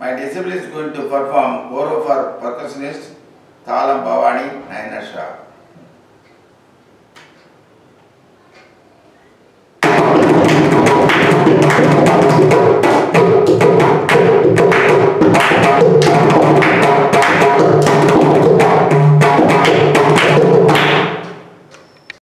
My disciple is going to perform Korvai for percussionist Thalams Pavanee Naina Shah.